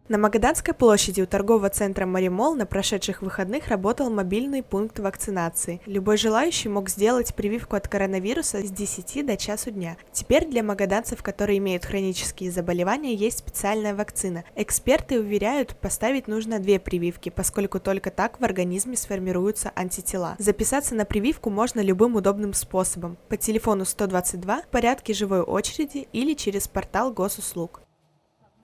На Магаданской площади у торгового центра «Маримолл» на прошедших выходных работал мобильный пункт вакцинации. Любой желающий мог сделать прививку от коронавируса с 10 до часу дня. Теперь для магаданцев, которые имеют хронические заболевания, есть специальная вакцина. Эксперты уверяют, поставить нужно 2 прививки, поскольку только так в организме сформируются антитела. Записаться на прививку можно любым удобным способом – по телефону 122, в порядке живой очереди или через портал госуслуг.